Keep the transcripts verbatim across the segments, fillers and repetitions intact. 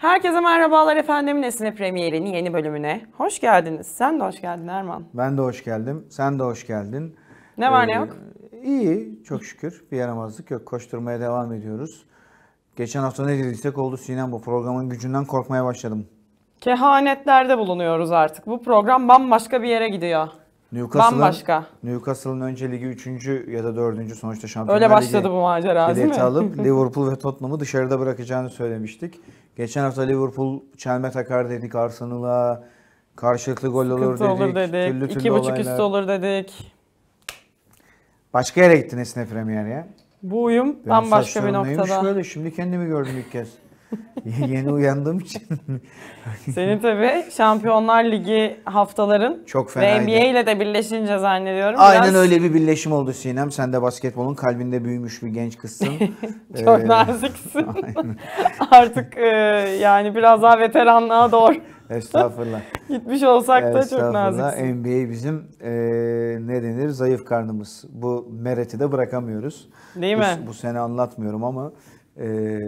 Herkese merhabalar efendim. Nesne Premier'in yeni bölümüne hoş geldiniz. Sen de hoş geldin Erman. Ben de hoş geldim. Sen de hoş geldin. Ne var ee, ne yok? İyi, çok şükür. Bir yaramazlık yok. Koşturmaya devam ediyoruz. Geçen hafta ne dediysek oldu Sinem. Bu programın gücünden korkmaya başladım. Kehanetlerde bulunuyoruz artık. Bu program bambaşka bir yere gidiyor. Bambaşka. Newcastle'ın önce ligi üçüncü ya da dördüncü sonuçta Şampiyonlar Öyle başladı bu macera değil mi? alıp Liverpool ve Tottenham'ı dışarıda bırakacağını söylemiştik. Geçen hafta Liverpool çelme takar dedik Arsenal'a. Karşılıklı gol olur dedik. olur dedik. Türlü türlü İki buçuk olaylar. üstü olur dedik. Başka yere gitti Nesne Premier ya. Bu uyum ben bambaşka bir noktada. Şöyle, şimdi kendimi gördüm ilk kez. Yeni uyandığım için. Senin tabii Şampiyonlar Ligi haftaların çok fenaydı. Ve N B A ile de birleşince zannediyorum. Aynen biraz... öyle bir birleşim oldu Sinem. Sen de basketbolun kalbinde büyümüş bir genç kızsın. Çok ee... naziksin. Artık e, yani biraz daha veteranlığa doğru. Estağfurullah. Gitmiş olsak da çok naziksin. N B A bizim e, ne denir zayıf karnımız. Bu mereti de bırakamıyoruz. Değil bu, mi? Bu sene anlatmıyorum ama e,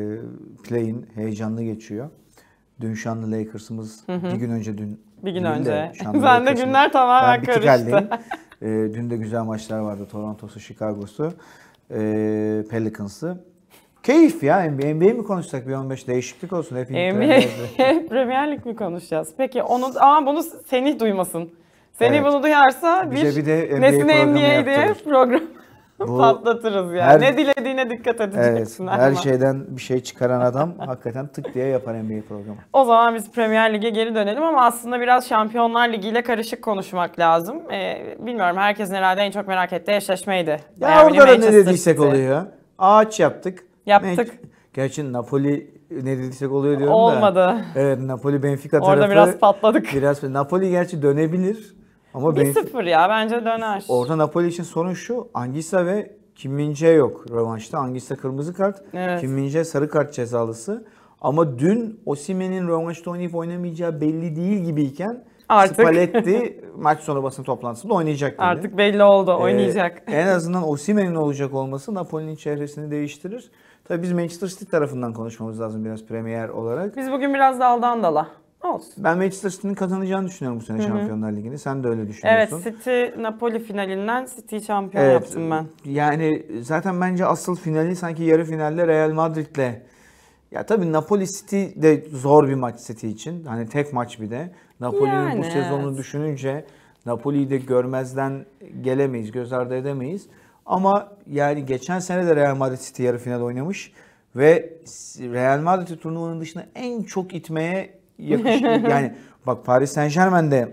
play-in heyecanlı geçiyor. Dün şanlı Lakers'ımız hı hı. bir gün önce dün. Bir gün önce. Sen de günler tamamen karıştı. e, dün de güzel maçlar vardı. Toronto'su, Chicago'su, e, Pelicans'ı. Keyif ya. N B A, N B A mi konuşsak bir on beş değişiklik olsun. Hep N B A Premier Lig mi konuşacağız? Peki onu ama bunu Semih duymasın. Semih evet. bunu duyarsa bir, bir de Nesne N B A diye program bu, patlatırız yani. Her, ne dilediğine dikkat edeceksin. Evet, her şeyden bir şey çıkaran adam hakikaten tık diye yapar N B A programı. O zaman biz Premier Lig'e geri dönelim ama aslında biraz Şampiyonlar Ligi ile karışık konuşmak lazım. Ee, bilmiyorum, herkesin herhalde en çok merak ettiği eşleşmeydi. Ya yani orada da ne dediysek oluyor. Ağaç yaptık. Yaptık. Gerçi Napoli ne dediysek oluyor diyorum Olmadı. da. Olmadı. Evet, Napoli Benfica tarafı. Orada biraz patladık. Biraz Napoli gerçi dönebilir. Ama bir sıfır ya bence döner. Orada Napoli için sorun şu. Anguissa ve Kim Min-jae yok rövanşta. Anguissa kırmızı kart. Evet. Kim Min-jae sarı kart cezalısı. Ama dün Osimhen'in rövanşta oynayıp oynamayacağı belli değil gibiyken artık Spalletti maç sonu basın toplantısında oynayacak dedi. Artık belli oldu, oynayacak. Ee, en azından Osimhen'in olacak olması Napoli'nin çehresini değiştirir. Tabii biz Manchester City tarafından konuşmamız lazım biraz Premier olarak. Biz bugün biraz daldan dala. Olsun. Ben Manchester City'nin kazanacağını düşünüyorum bu sene Hı-hı. Şampiyonlar Ligi'ni. Sen de öyle düşünüyorsun. Evet, City Napoli finalinden City'yi şampiyon evet, yaptım ben. Yani zaten bence asıl finali sanki yarı finalde Real Madrid'le. Ya tabii Napoli City de zor bir maç City için. Hani tek maç bir de. Napoli'nin yani, bu sezonunu evet. düşününce Napoli'yi de görmezden gelemeyiz, göz ardı edemeyiz. Ama yani geçen sene de Real Madrid City yarı final oynamış ve Real Madrid turnuvanın dışında en çok itmeye yakışıklı. Yani bak Paris Saint-Germain de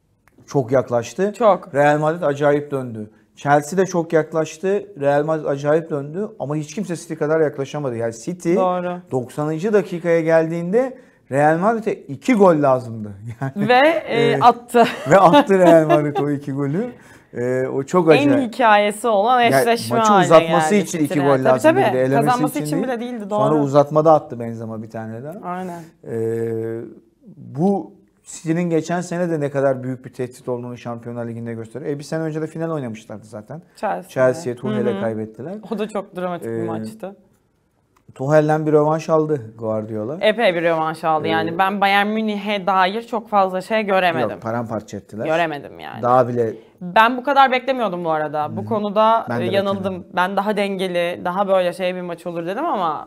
çok yaklaştı. Çok. Real Madrid acayip döndü. Chelsea de çok yaklaştı. Real Madrid acayip döndü ama hiç kimse City kadar yaklaşamadı. Yani City Doğru. doksanıncı dakikaya geldiğinde Real Madrid'e iki gol lazımdı. Yani, ve e, attı. Ve attı Real Madrid o iki golü. Ee, o çok acayip. En hikayesi olan eşleşme yani, haline maçı uzatması geldi için iki tabii, gol lazım. Tabii tabii. Kazanması için, için değil. bile değildi. Doğru. Sonra uzatmada attı Benzema bir tane daha. Aynen. Ee, bu City'nin geçen sene de ne kadar büyük bir tehdit olduğunu Şampiyonlar Ligi'nde gösteriyor. E bir sene önce de final oynamışlardı zaten. Chelsea'ye Chelsea'ye Tuchel'e kaybettiler. O da çok dramatik ee, bir maçtı. Tuchel'den bir rövanş aldı Guardiola. Epey bir rövanş aldı. Ee, yani ben Bayern Münih'e dair çok fazla şey göremedim. Yok, paramparça ettiler. Göremedim yani. Daha bile... Ben bu kadar beklemiyordum bu arada. Hmm. Bu konuda ben yanıldım. Beklemedim. Ben daha dengeli, daha böyle şey bir maç olur dedim ama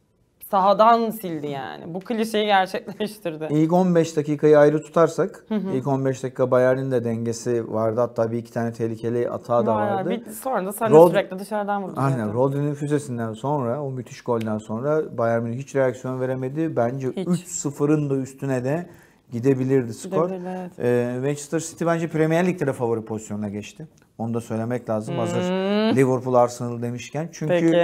sahadan sildi yani. Bu klişeyi gerçekleştirdi. İlk on beş dakikayı ayrı tutarsak, hı hı. ilk on beş dakika Bayern'in de dengesi vardı. Hatta bir iki tane tehlikeli atağı da vardı. Bir, sonra da Sané Rod... sürekli dışarıdan vurdu. Aynen. Rodri'nin füzesinden sonra, o müthiş golden sonra Bayern Münih hiç reaksiyon veremedi. Bence üç sıfırın da üstüne de gidebilirdi skor. Gidebilir, evet. ee, Manchester City bence Premier Lig'de de favori pozisyonuna geçti. Onu da söylemek lazım. Hmm. Hazır Liverpool Arsenal demişken. Çünkü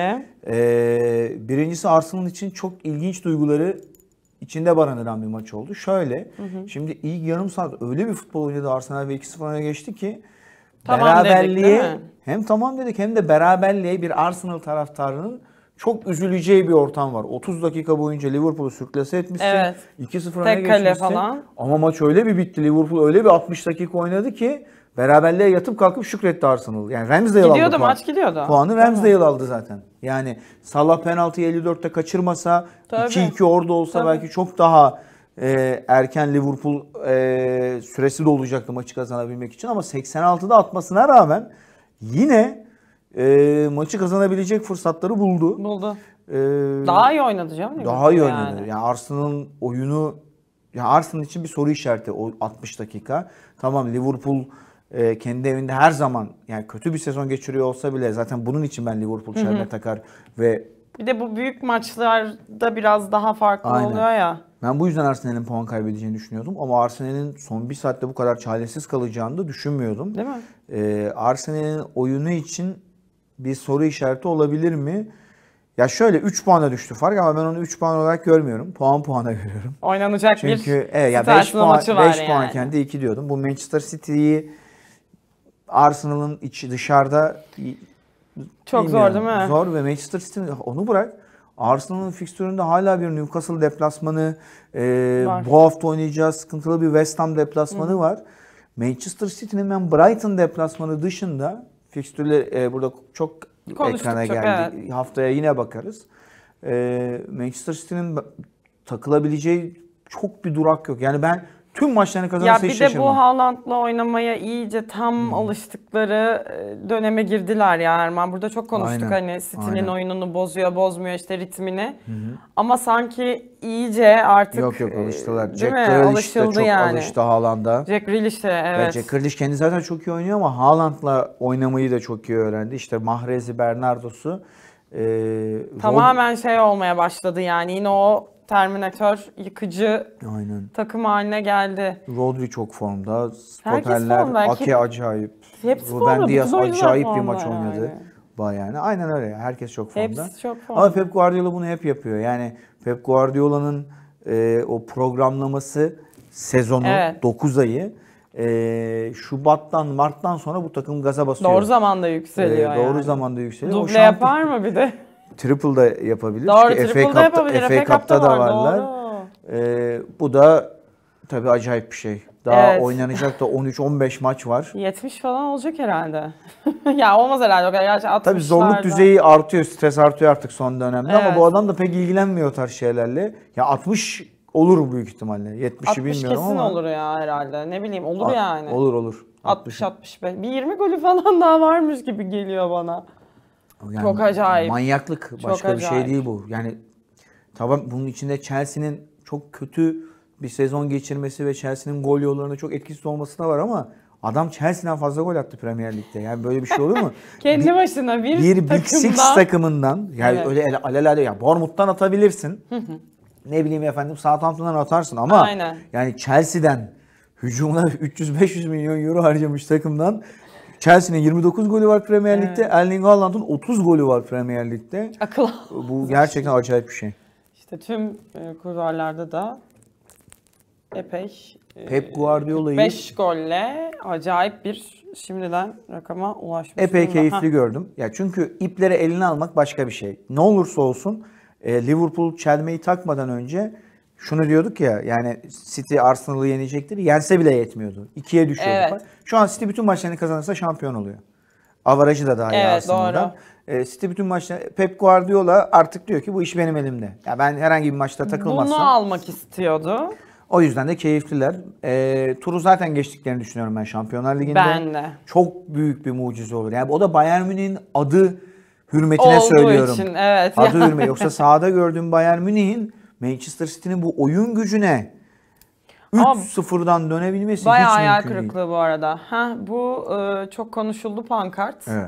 e, birincisi Arsenal için çok ilginç duyguları içinde barındıran bir maç oldu. Şöyle, hı hı. şimdi ilk yarım saat öyle bir futbol oynadı Arsenal ve iki sıfır öne geçti ki tamam beraberliğe dedik, hem tamam dedik hem de beraberliğe bir Arsenal taraftarının çok üzüleceği bir ortam var. otuz dakika boyunca Liverpool'u sürklase etmişsin. Evet. iki sıfır öne geçmişsin. Falan. Ama maç öyle bir bitti. Liverpool öyle bir altmış dakika oynadı ki Beraberliğe yatıp kalkıp şükretti Arsenal. Yani Ramsdale aldı gidiyordu, puan. maç gidiyordu. Puanı Ramsdale aldı zaten. Yani Salah penaltıyı elli dörtte kaçırmasa, iki iki orada olsa Tabii. belki çok daha e, erken Liverpool e, süresi de olacaktı maçı kazanabilmek için. Ama seksen altıda atmasına rağmen yine e, maçı kazanabilecek fırsatları buldu. Buldu. Ee, daha iyi oynadı canım. Daha iyi oynadı. Yani, yani Arsenal'ın oyunu, yani Arsenal için bir soru işareti o altmış dakika. Tamam, Liverpool e, kendi evinde her zaman yani kötü bir sezon geçiriyor olsa bile zaten bunun için ben Liverpool şerbe takar ve bir de bu büyük maçlarda biraz daha farklı Aynen. oluyor ya. Ben bu yüzden Arsenal'in puan kaybedeceğini düşünüyordum ama Arsenal'in son bir saatte bu kadar çaresiz kalacağını da düşünmüyordum. Değil mi? Ee, Arsenal'in oyunu için bir soru işareti olabilir mi? Ya şöyle üç puana düştü fark ama ben onu üç puan olarak görmüyorum. Puan puana görüyorum. Oynanacak Çünkü, bir Çünkü evet, ya beş puan, maçı var beş yani. puanken de iki diyordum. Bu Manchester City'yi Arsenal'ın içi dışarıda çok zor değil mi? Zor ve Manchester City'nin onu bırak. Arsenal'ın fikstüründe hala bir Newcastle deplasmanı, e, bu hafta oynayacağı sıkıntılı bir West Ham deplasmanı Hı. var. Manchester City'nin ben Brighton deplasmanı dışında fikstürleri e, burada çok Konuştuk ekrana çok, geldi. Evet. Haftaya yine bakarız. E, Manchester City'nin takılabileceği çok bir durak yok. Yani ben tüm maçlarını kazanırsa hiç şaşırmam. Ya bir de bu Haaland'la oynamaya iyice tam hmm. alıştıkları döneme girdiler ya Erman. Burada çok konuştuk Aynen. hani City'nin oyununu bozuyor, bozmuyor işte ritmini. Hı hı. Ama sanki iyice artık Yok yok alıştılar. Jack Grealish de çok yani. alıştı Haaland'a. Jack Grealish de evet. evet. Jack Grealish kendi zaten çok iyi oynuyor ama Haaland'la oynamayı da çok iyi öğrendi. İşte Mahrez'i, Bernardo'su. E, Tamamen Rod... şey olmaya başladı yani yine o Terminator yıkıcı Aynen. takım haline geldi. Rodri çok formda. Stoperler, Ake acayip. Hepsi Ruben Dias acayip bir maç yani. oynadı. Yani. Aynen öyle. Herkes çok formda. Hepsi çok formda. Ama Pep Guardiola bunu hep yapıyor. Yani Pep Guardiola'nın e, o programlaması sezonu evet. dokuz ayı e, Şubat'tan Mart'tan sonra bu takım gaza basıyor. Doğru zamanda yükseliyor e, Doğru yani. zamanda yükseliyor. Duble yapar mı bir de? Triple da yapabilir. Doğru, triple da yapabilir. F A Cup'ta da varlar. Ee, bu da tabii acayip bir şey. Daha evet. oynanacak da on üç on beş maç var. yetmiş falan olacak herhalde. ya olmaz herhalde. Gerçi tabii zorluk düzeyi artıyor, stres artıyor artık son dönemde evet. ama bu adam da pek ilgilenmiyor o tarz şeylerle. Ya altmış olur büyük ihtimalle. yetmişi bilmiyorum kesin ama. olur ya herhalde. Ne bileyim olur A- yani. Olur olur. altmış altmış beş. Bir yirmi golü falan daha varmış gibi geliyor bana. Yani çok acayip. Manyaklık. Çok Başka acayip. bir şey değil bu. Yani tamam bunun içinde Chelsea'nin çok kötü bir sezon geçirmesi ve Chelsea'nin gol yollarında çok etkisiz olması da var ama adam Chelsea'den fazla gol attı Premier Lig'de. Yani böyle bir şey olur mu? Kendi bir, başına bir, bir Big Six takımından yani evet. öyle alelade ya Bournemouth'tan atabilirsin. Ne bileyim efendim Southampton'dan atarsın ama Aynen. yani Chelsea'den hücumuna üç yüz beş yüz milyon euro harcamış takımdan Chelsea'nin yirmi dokuz golü var Premier Lig'de. Evet. Erling Haaland'ın otuz golü var Premier Lig'de. Akıl. Bu gerçekten acayip bir şey. İşte tüm e, kulvarlarda da epey Pep Guardiola'yı beş golle acayip bir şimdiden rakama ulaşmış. Epey durumda. keyifli ha. gördüm. Ya çünkü ipleri eline almak başka bir şey. Ne olursa olsun e, Liverpool çelmeyi takmadan önce şunu diyorduk ya yani City Arsenal'ı yenecektir. Yense bile yetmiyordu. İkiye düşüyordu. Evet. Şu an City bütün maçlarını kazanırsa şampiyon oluyor. Avarajı da daha iyi evet, Arsenal'dan. E, City bütün maçları Pep Guardiola artık diyor ki bu iş benim elimde. Ya ben herhangi bir maçta takılmazsam. Bunu almak istiyordu. O yüzden de keyifliler. E, turu zaten geçtiklerini düşünüyorum ben Şampiyonlar Ligi'nde. Ben de. Çok büyük bir mucize olur. Yani o da Bayern Münih'in adı hürmetine Olduğu söylüyorum. Için, evet. Adı hürmet. Yoksa sahada gördüğüm Bayern Münih'in Manchester City'nin bu oyun gücüne üç sıfırdan dönebilmesi hiç mümkün değil. Bayağı hayal kırıklığı bu arada. Ha, bu e, çok konuşuldu pankart. Evet.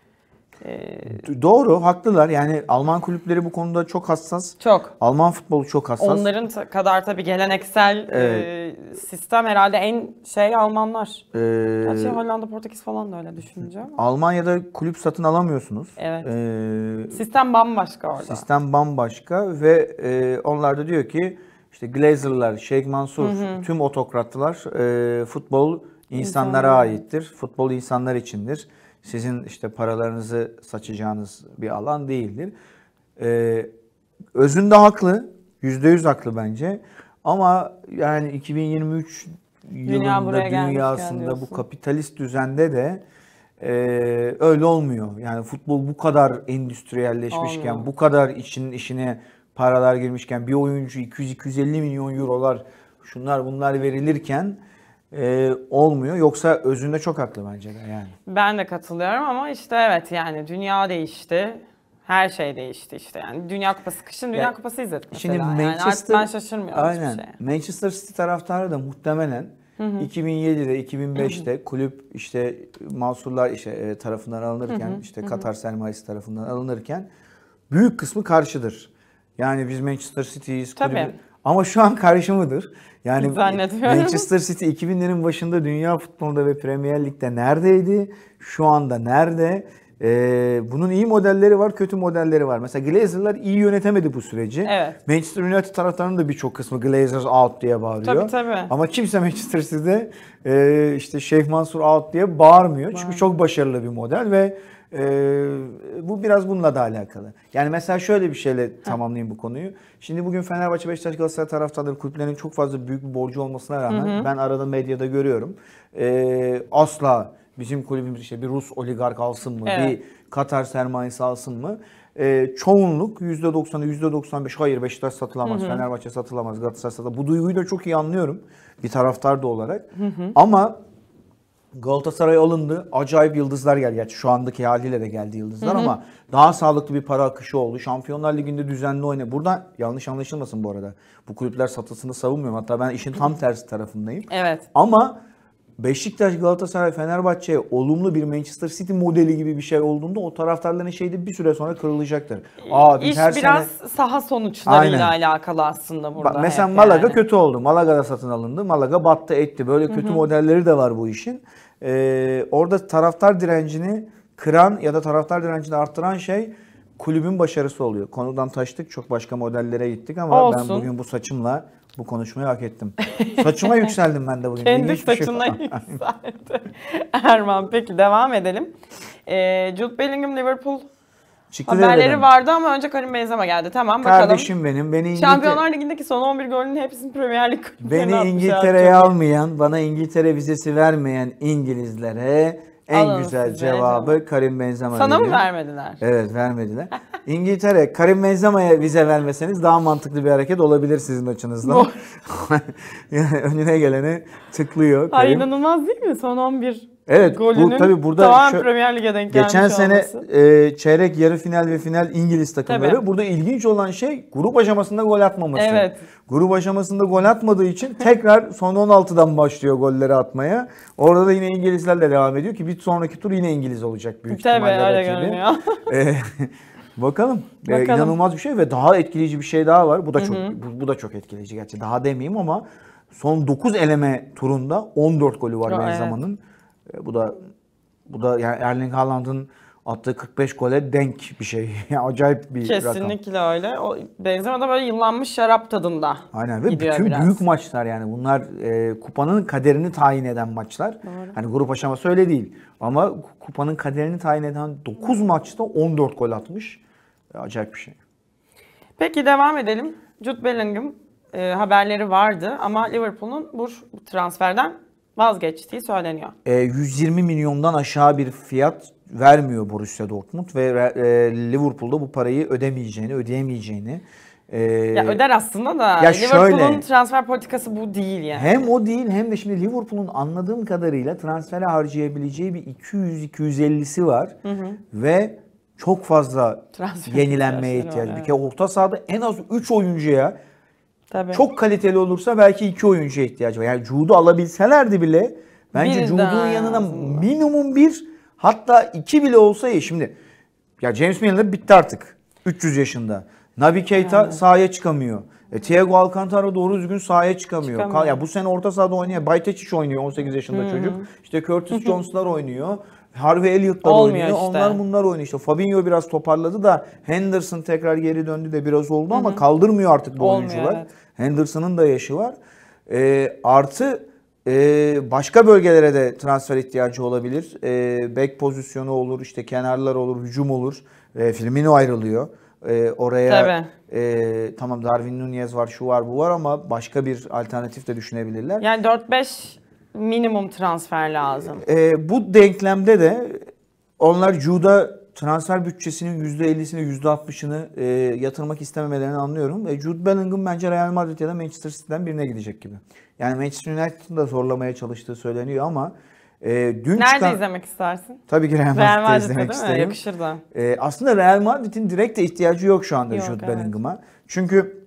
Ee, Doğru, haklılar. Yani Alman kulüpleri bu konuda çok hassas. Çok. Alman futbolu çok hassas. Onların ta- kadar tabii geleneksel evet. e, sistem herhalde en şey Almanlar. Ee, Gerçi Hollanda, Portekiz falan da öyle düşününce ama. Almanya'da kulüp satın alamıyorsunuz. Evet. Ee, sistem bambaşka orada. Sistem bambaşka ve e, onlar da diyor ki işte Glazer'lar, Sheikh Mansur, hı hı. tüm otokratlar e, futbol insanlara İnsanlar. aittir. Futbol insanlar içindir. Sizin işte paralarınızı saçacağınız bir alan değildir. Ee, özünde haklı. yüzde yüz haklı bence. Ama yani iki bin yirmi üç Dünya yılında dünyasında bu kapitalist düzende de e, öyle olmuyor. Yani futbol bu kadar endüstriyelleşmişken, olmuyor. Bu kadar için işine paralar girmişken, bir oyuncu iki yüz iki yüz elli milyon eurolar şunlar bunlar verilirken e, olmuyor. Yoksa özünde çok haklı bence de yani. Ben de katılıyorum ama işte evet yani dünya değişti. Her şey değişti işte yani. Dünya Kupası kışın Dünya yani, Kupası izledik mesela. Şimdi Manchester, yani artık ben şaşırmıyorum aynen, hiçbir şeye. Manchester City taraftarı da muhtemelen hı hı. iki bin yedide iki bin beşte hı hı. kulüp işte Mansurlar işte tarafından alınırken hı hı. işte hı hı. Katar sermayesi tarafından alınırken büyük kısmı karşıdır. Yani biz Manchester City'yiz kulübü. Ama şu an karşı mıdır? Yani Manchester City iki binlerin başında dünya futbolunda ve Premier Lig'de neredeydi? Şu anda nerede? Ee, bunun iyi modelleri var, kötü modelleri var. Mesela Glazer'lar iyi yönetemedi bu süreci. Evet. Manchester United taraftarının da birçok kısmı Glazers out diye bağırıyor. Tabii tabii. Ama kimse Manchester City'de e, işte Şeyh Mansur out diye bağırmıyor. Çünkü çok başarılı bir model ve e, bu biraz bununla da alakalı. Yani mesela şöyle bir şeyle tamamlayayım bu konuyu. Şimdi bugün Fenerbahçe, Beşiktaş, Galatasaray taraftarları kulüplerinin çok fazla büyük bir borcu olmasına rağmen hı hı. ben arada medyada görüyorum. E, asla bizim kulübümüz işte bir Rus oligark alsın mı, evet. bir Katar sermayesi alsın mı? Ee, çoğunluk yüzde doksanı, yüzde doksan beş hayır Beşiktaş satılamaz, hı hı. Fenerbahçe satılamaz, Galatasaray satılamaz. Bu duyguyu da çok iyi anlıyorum bir taraftar da olarak. Hı hı. Ama Galatasaray alındı, acayip yıldızlar geldi. Gerçi şu andaki haliyle de geldi yıldızlar hı hı. ama daha sağlıklı bir para akışı oldu. Şampiyonlar Ligi'nde düzenli oynadı. Burada yanlış anlaşılmasın bu arada. Bu kulüpler satılsını savunmuyorum. Hatta ben işin tam tersi tarafındayım. Evet. Ama Beşiktaş, Galatasaray, Fenerbahçe'ye olumlu bir Manchester City modeli gibi bir şey olduğunda o taraftarların şeyde bir süre sonra kırılacaktır. Aa, biz İş her biraz sene... saha sonuçlarıyla aynen. alakalı aslında burada. Bak, mesela Malaga yani. kötü oldu. Malaga'da satın alındı. Malaga battı etti. Böyle kötü Hı-hı. modelleri de var bu işin. Ee, orada taraftar direncini kıran ya da taraftar direncini arttıran şey kulübün başarısı oluyor. Konudan taştık. Çok başka modellere gittik ama Olsun. ben bugün bu saçımla bu konuşmayı hak ettim. Saçıma yükseldim ben de bugün. Kendi saçına şey yükseldi. Erman peki devam edelim. Ee, Jude Bellingham Liverpool Çıktı haberleri dedim. vardı ama önce Karim Benzema geldi. Tamam bakalım. Kardeşim benim. Beni İngiltere... Şampiyonlar Ligi'ndeki son on bir golünün hepsini Premier Lig Beni İngiltere'ye almayan, bana İngiltere vizesi vermeyen İngilizlere en Alın güzel cevabı Benzema. Karim Benzema. Sana veriyor. mı vermediler? Evet vermediler. İngiltere Karim Benzema'ya vize vermeseniz daha mantıklı bir hareket olabilir sizin açınızdan. Yani önüne geleni tıklıyor. Hayır inanılmaz değil mi? Son on bir evet, golünün bu, tabii burada tamamen şu, Premier Lig'e denk gelmiş geçen sene olması. e, çeyrek, yarı final ve final İngiliz takımları. Tabii. Burada ilginç olan şey grup aşamasında gol atmaması. Evet. Grup aşamasında gol atmadığı için tekrar son on altıdan başlıyor golleri atmaya. Orada da yine İngilizlerle devam ediyor ki bir sonraki tur yine İngiliz olacak büyük Tabii, ihtimalle. Tabii öyle görünüyor. Bakalım. Bakalım. Ee, inanılmaz bir şey ve daha etkileyici bir şey daha var. Bu da çok hı hı. Bu, bu da çok etkileyici gerçi. Daha demeyeyim ama son dokuz eleme turunda on dört golü var Benzema'nın. Evet. Bu da bu da yani Erling Haaland'ın attığı kırk beş gole denk bir şey. Yani acayip bir Kesinlikle rakam. Kesinlikle öyle. O Benzema da böyle yıllanmış şarap tadında. Aynen ve bütün biraz. büyük maçlar yani bunlar e, kupanın kaderini tayin eden maçlar. Doğru. Hani grup aşaması öyle değil. Ama kupanın kaderini tayin eden dokuz maçta on dört gol atmış. Acayip bir şey. Peki devam edelim. Jude Bellingham e, haberleri vardı ama Liverpool'un bu transferden vazgeçtiği söyleniyor. E, yüz yirmi milyondan aşağı bir fiyat vermiyor Borussia Dortmund ve e, Liverpool'da bu parayı ödemeyeceğini, ödeyemeyeceğini. E, ya öder aslında da ya Liverpool'un transfer politikası bu değil yani. Hem o değil hem de şimdi Liverpool'un anladığım kadarıyla transfere harcayabileceği bir iki yüz iki yüz ellisi var. Hı hı. Ve çok fazla transfer yenilenmeye ihtiyacı var. Bir kere orta sahada en az üç oyuncuya Tabii. çok kaliteli olursa belki iki oyuncuya ihtiyacı var. Yani Jude'u alabilselerdi bile bence Jude'un yanına aslında. minimum bir hatta iki bile olsa iyi. Şimdi ya James Milner bitti artık. üç yüz yaşında. Naby Keita yani. sahaya çıkamıyor. E, Thiago Alcantara doğru düzgün sahaya çıkamıyor. çıkamıyor. Ya bu sene orta sahada oynayan Bajcetic oynuyor on sekiz yaşında Hı-hı. çocuk. İşte Curtis Jones'lar oynuyor. Harvey Elliott'lar oynuyor. Işte. Onlar bunlar oynuyor. İşte Fabinho biraz toparladı da Henderson tekrar geri döndü de biraz oldu Hı-hı. ama kaldırmıyor artık bu Olmuyor, oyuncular. Evet. Henderson'ın da yaşı var. E, artı e, başka bölgelere de transfer ihtiyacı olabilir. E, back pozisyonu olur, işte kenarlar olur, hücum olur. E, Firmino ayrılıyor. Ee, oraya e, tamam Darwin Nunez var, şu var, bu var ama başka bir alternatif de düşünebilirler. Yani dört beş minimum transfer lazım. Ee, bu denklemde de onlar Jude'a transfer bütçesinin yüzde ellisini yüzde altmışını e, yatırmak istememelerini anlıyorum. E, Jude Bellingham bence Real Madrid ya da Manchester City'den birine gidecek gibi. Yani Manchester United'ın da zorlamaya çalıştığı söyleniyor ama e, dün Nerede çıkan... izlemek istersin? Tabii ki Real Madrid'de Real Madrid'de izlemek değil mi? isterim. Yakışır da. E, aslında Real Madrid'in direkt de ihtiyacı yok şu anda Yok, Jude evet. Bellingham'a. Çünkü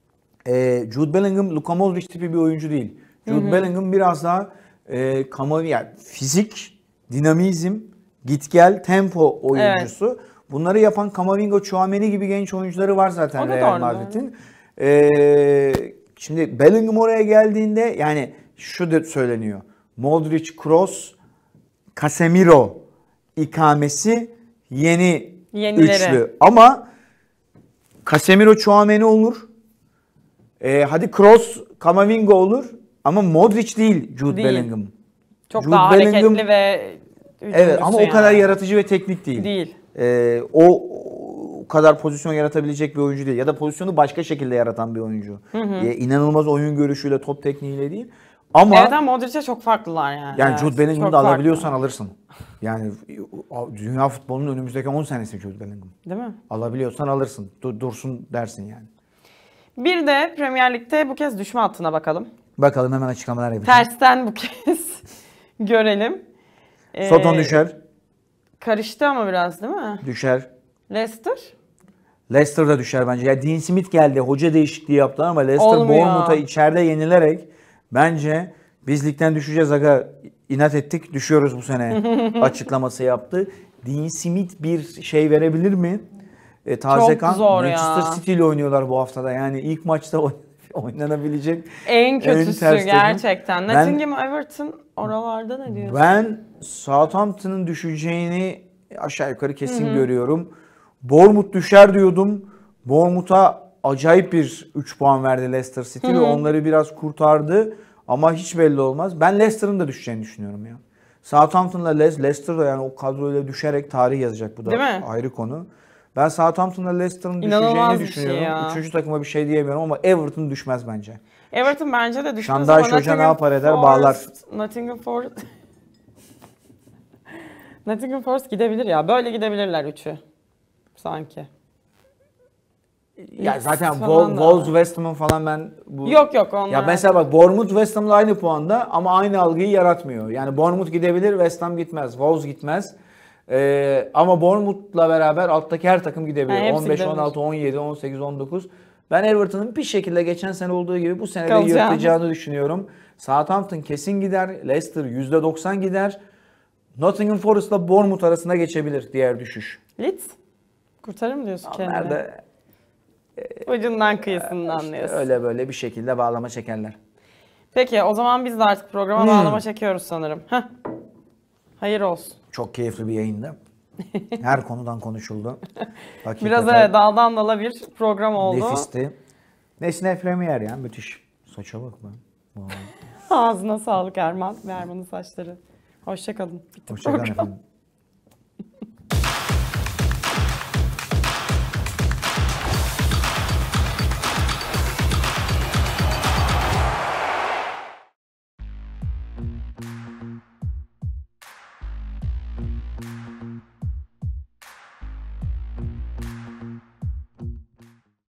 e, Jude Bellingham Luka Modric tipi bir oyuncu değil. Jude Hı-hı. Bellingham biraz daha e, kamuoyu, yani fizik, dinamizm, git gel, tempo oyuncusu. Evet. Bunları yapan Camavinga, Tchouaméni gibi genç oyuncuları var zaten Real Madrid'in. Ee, şimdi Bellingham oraya geldiğinde yani şu da söyleniyor. Modric, Kroos, Casemiro ikamesi yeni Yenileri. Üçlü. Ama Casemiro, Tchouaméni olur. Ee, hadi Kroos, Camavinga olur. Ama Modric değil Jude değil. Bellingham. Çok Jude daha Bellingham, hareketli ve evet ama yani. O kadar yaratıcı ve teknik değil. Değil. Ee, o, o kadar pozisyon yaratabilecek bir oyuncu değil. Ya da pozisyonu başka şekilde yaratan bir oyuncu. Hı hı. Ee, inanılmaz oyun görüşüyle, top tekniğiyle değil. Ama evet ama Modric'e çok farklılar yani. Yani evet, Jude Bellingham'ı da alabiliyorsan farklı. Alırsın. Yani dünya futbolunun önümüzdeki on senesi Jude Bellingham. Değil mi? Alabiliyorsan alırsın. Dur, dursun dersin yani. Bir de Premier Lig'de bu kez düşme hattına bakalım. Bakalım, hemen açıklamalar yapacağım. Tersten bu kez görelim. Ee, Soton düşer. Karıştı ama biraz değil mi? Düşer. Leicester? Leicester da düşer bence. Ya Dean Smith geldi, hoca değişikliği yaptı ama Leicester Bournemouth'a içeride yenilerek bence biz ligden düşeceğiz aga, inat ettik, düşüyoruz bu sene açıklaması yaptı. Dean Smith bir şey verebilir mi? E, taze kan. Manchester City ile oynuyorlar bu haftada. Yani ilk maçta oynanabilecek en kötüsü en gerçekten. Nottingham, Everton oralarda ne diyorsun? Ben Southampton'ın düşeceğini aşağı yukarı kesin Hı-hı. görüyorum. Bournemouth düşer diyordum. Bournemouth'a acayip bir üç puan verdi Leicester City Hı-hı. ve onları biraz kurtardı. Ama hiç belli olmaz. Ben Leicester'ın da düşeceğini düşünüyorum ya. Southampton'la Leicester da yani o kadroyla düşerek tarih yazacak, bu da ayrı konu. Ben Southampton'la Leicester'ın düşeceğini düşünüyorum. Şey Üçüncü takıma bir şey diyemiyorum ama Everton düşmez bence. Everton bence de düşmez Şandaş ama Hoca ne yapar eder Forest, bağlar. Nottingham Forest Nottingham Forest gidebilir ya. Böyle gidebilirler üçü. Sanki. Ya zaten Wolves, West Ham'ın falan ben bu... Yok yok onlar. Ya mesela bak Bournemouth West Ham'la aynı puanda ama aynı algıyı yaratmıyor. Yani Bournemouth gidebilir, West Ham gitmez. Wolves gitmez. Ee, ama Bournemouth'la beraber alttaki her takım gidebilir. Yani on beş, on altı, on yedi, on sekiz, on dokuz. Ben Everton'ın bir şekilde geçen sene olduğu gibi bu sene de yırtacağını düşünüyorum. Southampton kesin gider. Leicester yüzde doksan gider. Nottingham Forest'la Bournemouth arasında geçebilir diğer düşüş. Leeds kurtarır mı diyorsun kendini? Nerede? Ucundan kıyısından diyorsun. Öyle böyle bir şekilde bağlama çekerler. Peki o zaman biz de artık programa hmm. bağlama çekiyoruz sanırım. Heh. Hayır olsun. Çok keyifli bir yayındı. Her konudan konuşuldu. Biraz evet, daldan dala bir program oldu. Nefisti. Nesne Premier ya, müthiş. Saça bak be. Ağzına sağlık Erman ve Erman'ın saçları. Hoşça kalın. Hoşça kalın efendim.